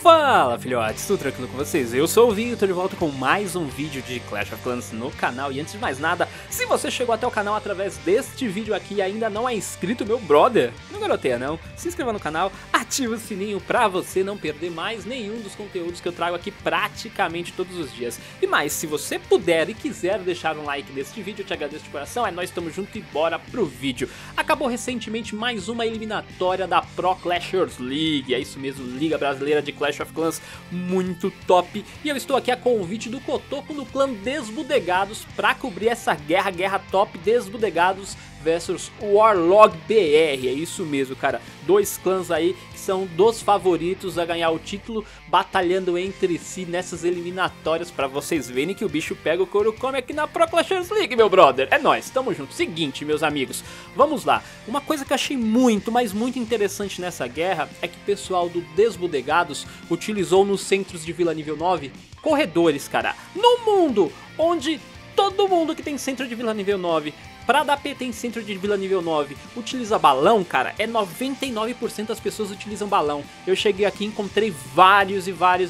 Fala filhotes, tudo tranquilo com vocês? Eu sou o Vini, tô de volta com mais um vídeo de Clash of Clans no canal. E antes de mais nada, se você chegou até o canal através deste vídeo aqui e ainda não é inscrito, meu brother, não garoteia não, se inscreva no canal, ativa o sininho pra você não perder mais nenhum dos conteúdos que eu trago aqui praticamente todos os dias. E mais, se você puder e quiser deixar um like neste vídeo, eu te agradeço de coração, nós estamos juntos e bora pro vídeo. Acabou recentemente mais uma eliminatória da Pro Clashers League, é isso mesmo, Liga Brasileira de Clash of Clans, muito top. E eu estou aqui a convite do Cotoco no clã Desbudegados para cobrir essa guerra top Desbudegados versus Warlog BR, é isso mesmo, cara. Dois clãs aí que são dos favoritos a ganhar o título, batalhando entre si nessas eliminatórias para vocês verem que o bicho pega o couro come aqui na Pro Clashers League, meu brother. É nóis, tamo junto. Seguinte, meus amigos, vamos lá. Uma coisa que eu achei muito, mas muito interessante nessa guerra é que o pessoal do Desbudegados utilizou nos centros de Vila Nível 9 corredores, cara. No mundo onde todo mundo que tem centro de Vila Nível 9 pra dar PT em centro de Vila Nível 9 utiliza balão, cara, é 99% das pessoas utilizam balão. Eu cheguei aqui e encontrei vários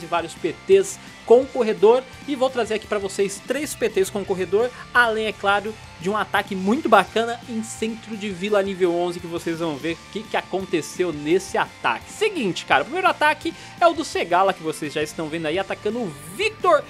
PTs com corredor e vou trazer aqui pra vocês 3 PTs com corredor, além, é claro, de um ataque muito bacana em centro de Vila Nível 11 que vocês vão ver o que aconteceu nesse ataque. Seguinte, cara, o primeiro ataque é o do Segala que vocês já estão vendo aí, atacando o Victor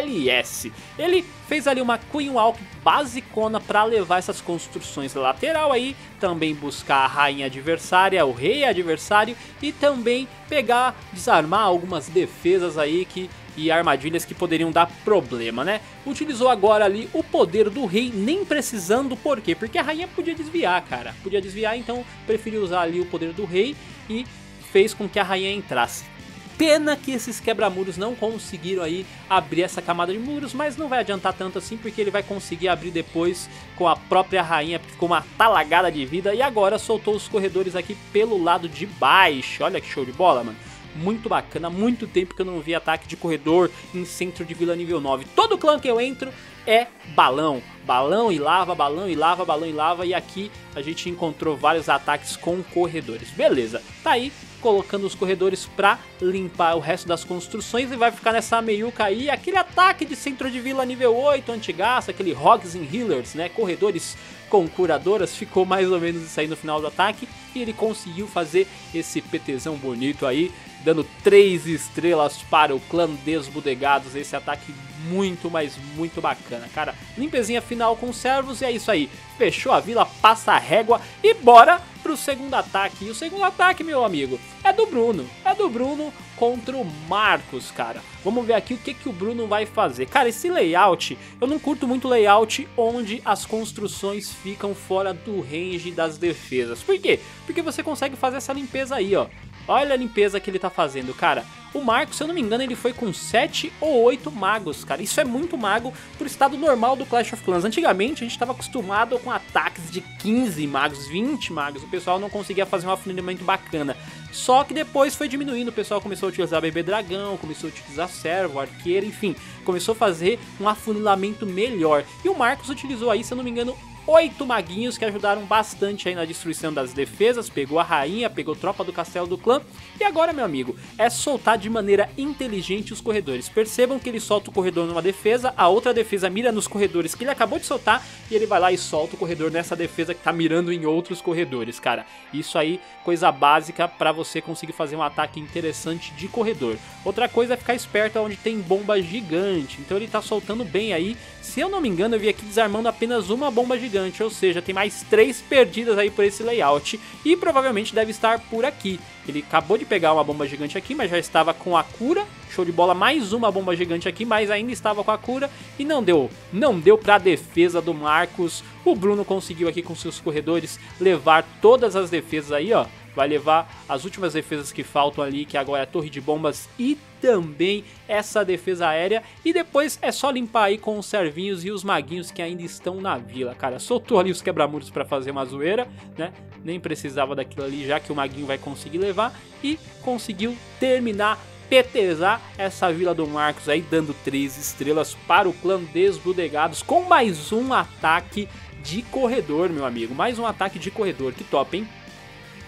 LS. Ele fez ali uma Queen Walk basicona para levar essas construções lateral aí, também buscar a rainha adversária, o rei adversário e também pegar, desarmar algumas defesas aí e armadilhas que poderiam dar problema, né? Utilizou agora ali o poder do rei, nem precisando, por quê? Porque a rainha podia desviar, cara. Podia desviar, então preferiu usar ali o poder do rei e fez com que a rainha entrasse. Pena que esses quebra-muros não conseguiram aí abrir essa camada de muros, mas não vai adiantar tanto assim, porque ele vai conseguir abrir depois com a própria rainha, que ficou uma talagada de vida. E agora soltou os corredores aqui pelo lado de baixo. Olha que show de bola, mano. Muito bacana, muito tempo que eu não vi ataque de corredor em centro de Vila Nível 9. Todo clã que eu entro é balão. Balão e lava, balão e lava, balão e lava. E aqui a gente encontrou vários ataques com corredores. Beleza, tá aí colocando os corredores pra limpar o resto das construções e vai ficar nessa meiuca aí. Aquele ataque de centro de Vila Nível 8, antigaço, aquele Hogs and Healers, né? Corredores com curadoras, ficou mais ou menos isso aí no final do ataque. E ele conseguiu fazer esse PTzão bonito aí, dando 3 estrelas para o clã Desbudegados. Esse ataque muito, mas muito bacana, cara. Limpezinha final com servos e é isso aí. Fechou a vila, passa a régua e bora pro segundo ataque. E o segundo ataque, meu amigo, é do Bruno. É do Bruno contra o Marcos, cara. Vamos ver aqui o que o Bruno vai fazer. Cara, esse layout, eu não curto muito layout onde as construções ficam fora do range das defesas. Por quê? Porque você consegue fazer essa limpeza aí, ó. Olha a limpeza que ele tá fazendo, cara. O Marcos, se eu não me engano, ele foi com 7 ou 8 magos, cara. Isso é muito mago pro estado normal do Clash of Clans. Antigamente, a gente estava acostumado com ataques de 15 magos, 20 magos. O pessoal não conseguia fazer um afunilamento bacana. Só que depois foi diminuindo. O pessoal começou a utilizar bebê dragão, começou a utilizar servo, arqueiro, enfim. Começou a fazer um afunilamento melhor. E o Marcos utilizou aí, se eu não me engano, 8 maguinhos que ajudaram bastante aí na destruição das defesas. Pegou a rainha, pegou tropa do castelo do clã. E agora, meu amigo, é soltar de maneira inteligente os corredores. Percebam que ele solta o corredor numa defesa, a outra defesa mira nos corredores que ele acabou de soltar e ele vai lá e solta o corredor nessa defesa que tá mirando em outros corredores, cara. Isso aí, coisa básica pra você conseguir fazer um ataque interessante de corredor. Outra coisa é ficar esperto onde tem bomba gigante. Então ele tá soltando bem aí. Se eu não me engano, eu vi aqui desarmando apenas uma bomba gigante, ou seja, tem mais 3 perdidas aí por esse layout e provavelmente deve estar por aqui. Ele acabou de pegar uma bomba gigante aqui, mas já estava com a cura. Show de bola, mais uma bomba gigante aqui, mas ainda estava com a cura e não deu pra defesa do Marcos. O Bruno conseguiu aqui com seus corredores levar todas as defesas aí, ó. Vai levar as últimas defesas que faltam ali, que agora é a torre de bombas e também essa defesa aérea. E depois é só limpar aí com os servinhos e os maguinhos que ainda estão na vila, cara. Soltou ali os quebra-muros para fazer uma zoeira, né? Nem precisava daquilo ali, já que o maguinho vai conseguir levar. E conseguiu terminar, PTzar essa vila do Marcos aí, dando 3 estrelas para o clã Desbudegados com mais um ataque de corredor, meu amigo. Mais um ataque de corredor, que top, hein?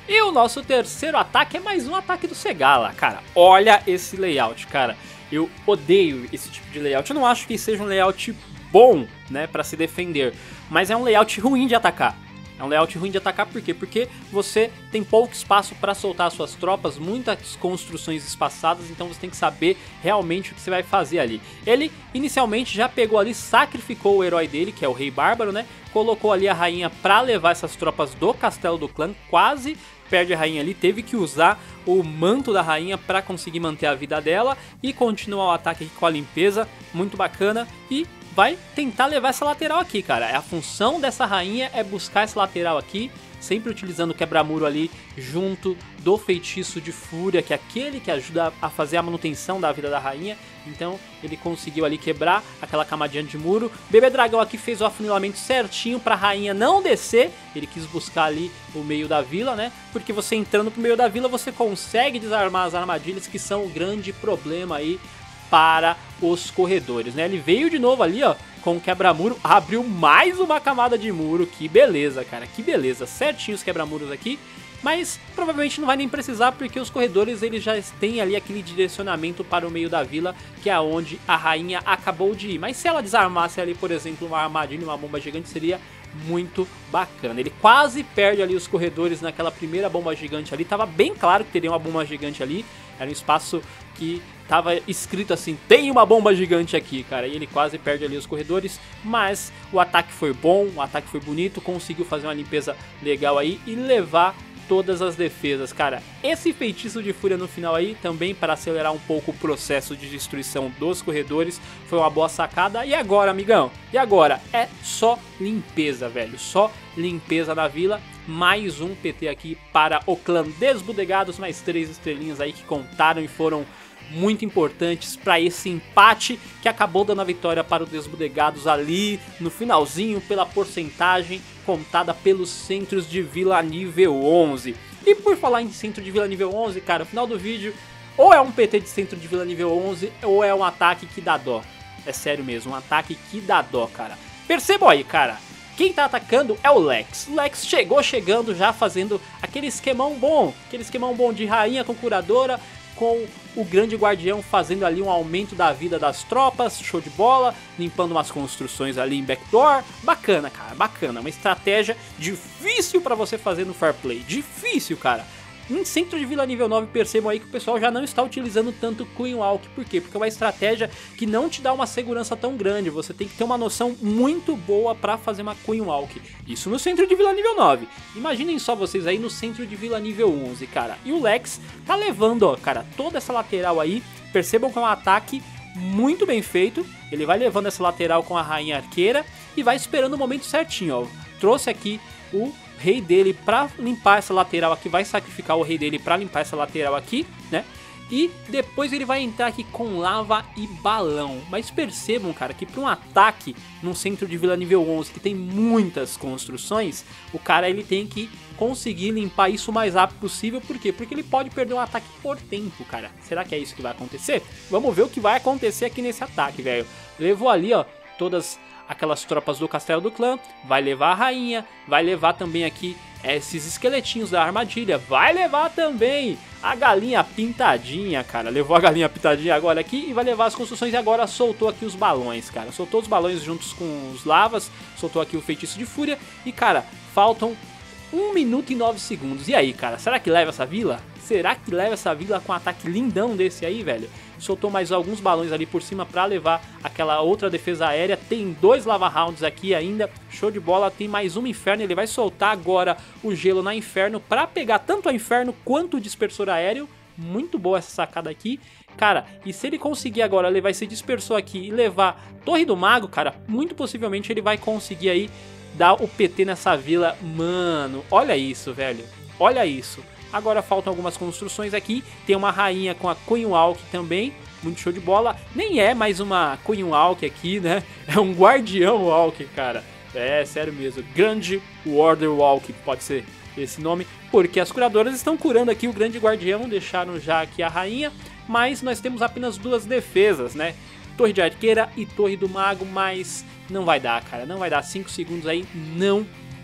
E o nosso terceiro ataque é mais um ataque do Segala, cara. Olha esse layout, cara. Eu odeio esse tipo de layout. Eu não acho que seja um layout bom, né, pra se defender. Mas é um layout ruim de atacar. É um layout ruim de atacar por quê? Porque você tem pouco espaço para soltar suas tropas, muitas construções espaçadas, então você tem que saber realmente o que você vai fazer ali. Ele inicialmente já pegou ali, sacrificou o herói dele, que é o Rei Bárbaro, né? Colocou ali a rainha para levar essas tropas do Castelo do Clã, quase perde a rainha ali, teve que usar o manto da rainha para conseguir manter a vida dela e continuar o ataque aqui com a limpeza, muito bacana, e vai tentar levar essa lateral aqui, cara. A função dessa rainha é buscar essa lateral aqui, sempre utilizando o quebra-muro ali junto do feitiço de fúria, que é aquele que ajuda a fazer a manutenção da vida da rainha. Então ele conseguiu ali quebrar aquela camadinha de muro. Bebê Dragão aqui fez o afunilamento certinho para a rainha não descer. Ele quis buscar ali o meio da vila, né? Porque você entrando pro meio da vila você consegue desarmar as armadilhas, que são o grande problema aí para os corredores, né? Ele veio de novo ali, ó, com o quebra-muro, abriu mais uma camada de muro. Que beleza, cara, que beleza. Certinho os quebra-muros aqui, mas provavelmente não vai nem precisar, porque os corredores eles já têm ali aquele direcionamento para o meio da vila, que é onde a rainha acabou de ir. Mas se ela desarmasse ali, por exemplo, uma armadilha, uma bomba gigante, seria muito bacana. Ele quase perde ali os corredores naquela primeira bomba gigante ali. Tava bem claro que teria uma bomba gigante ali. Era um espaço que tava escrito assim, tem uma bomba gigante aqui, cara. E ele quase perde ali os corredores, mas o ataque foi bom, o ataque foi bonito, conseguiu fazer uma limpeza legal aí e levar todas as defesas, cara. Esse feitiço de fúria no final aí, também para acelerar um pouco o processo de destruição dos corredores, foi uma boa sacada. E agora, amigão? E agora? É só limpeza, velho. Só limpeza na vila. Mais um PT aqui para o clã Desbodegados, mais 3 estrelinhas aí que contaram e foram muito importantes para esse empate que acabou dando a vitória para o Desbodegados ali no finalzinho, pela porcentagem contada pelos centros de vila nível 11. E por falar em centro de vila nível 11, cara, no final do vídeo ou é um PT de centro de vila nível 11 ou é um ataque que dá dó. É sério mesmo, um ataque que dá dó, cara. Percebam aí, cara. Quem tá atacando é o Lex. O Lex chegando já fazendo aquele esquemão bom de rainha com curadora, com o grande guardião fazendo ali um aumento da vida das tropas, show de bola, limpando umas construções ali em backdoor. Bacana, cara, bacana, uma estratégia difícil pra você fazer no Fair Play, difícil, cara. Em centro de vila nível 9, percebam aí que o pessoal já não está utilizando tanto Queen Walk. Por quê? Porque é uma estratégia que não te dá uma segurança tão grande. Você tem que ter uma noção muito boa para fazer uma Queen Walk. Isso no centro de vila nível 9. Imaginem só vocês aí no centro de vila nível 11, cara. E o Lex tá levando, ó, cara, toda essa lateral aí. Percebam que é um ataque muito bem feito. Ele vai levando essa lateral com a rainha arqueira e vai esperando o momento certinho, ó. Trouxe aqui o rei dele pra limpar essa lateral aqui, vai sacrificar o rei dele pra limpar essa lateral aqui, né? E depois ele vai entrar aqui com lava e balão. Mas percebam, cara, que para um ataque num centro de vila nível 11 que tem muitas construções, o cara ele tem que conseguir limpar isso o mais rápido possível. Por quê? Porque ele pode perder um ataque por tempo, cara. Será que é isso que vai acontecer? Vamos ver o que vai acontecer aqui nesse ataque, velho. Levou ali, ó, todas aquelas tropas do Castelo do Clã, vai levar a rainha, vai levar também aqui esses esqueletinhos da armadilha, vai levar também a galinha pintadinha, cara, levou a galinha pintadinha agora aqui e vai levar as construções. E agora soltou aqui os balões, cara, soltou os balões juntos com os lavas, soltou aqui o feitiço de fúria e, cara, faltam 1 minuto e 9 segundos. E aí, cara, será que leva essa vila? Será que leva essa vila com um ataque lindão desse aí, velho? Soltou mais alguns balões ali por cima pra levar aquela outra defesa aérea. Tem 2 lava rounds aqui ainda, show de bola. Tem mais um inferno, ele vai soltar agora o gelo na inferno pra pegar tanto a inferno quanto o dispersor aéreo. Muito boa essa sacada aqui, cara. E se ele conseguir agora levar esse dispersor aqui e levar Torre do Mago, cara, muito possivelmente ele vai conseguir aí dar o PT nessa vila. Mano, olha isso, velho, olha isso. Agora faltam algumas construções aqui. Tem uma rainha com a Queen Walk também. Muito show de bola. Nem é mais uma Queen Walk aqui, né? É um Guardião Walk, cara. É, sério mesmo. Grande Warder Walk, pode ser esse nome. Porque as curadoras estão curando aqui o Grande Guardião. Deixaram já aqui a rainha. Mas nós temos apenas 2 defesas, né? Torre de Arqueira e Torre do Mago. Mas não vai dar, cara. Não vai dar. 5 segundos aí não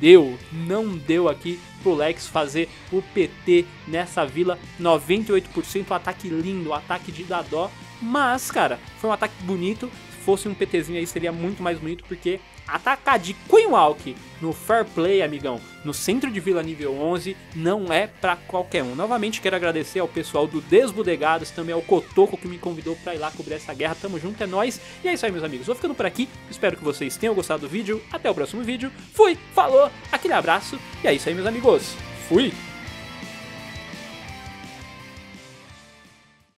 não deu aqui pro Lex fazer o PT nessa vila. 98% ataque lindo, ataque de dar dó. Mas, cara, foi um ataque bonito. Se fosse um PTzinho aí seria muito mais bonito, porque atacar de Queen Walk no Fair Play, amigão, no centro de vila nível 11, não é pra qualquer um. Novamente quero agradecer ao pessoal do Desbodegados, também ao Cotoco que me convidou pra ir lá cobrir essa guerra. Tamo junto, é nóis. E é isso aí, meus amigos. Vou ficando por aqui. Espero que vocês tenham gostado do vídeo. Até o próximo vídeo. Fui, falou, aquele abraço. E é isso aí, meus amigos. Fui!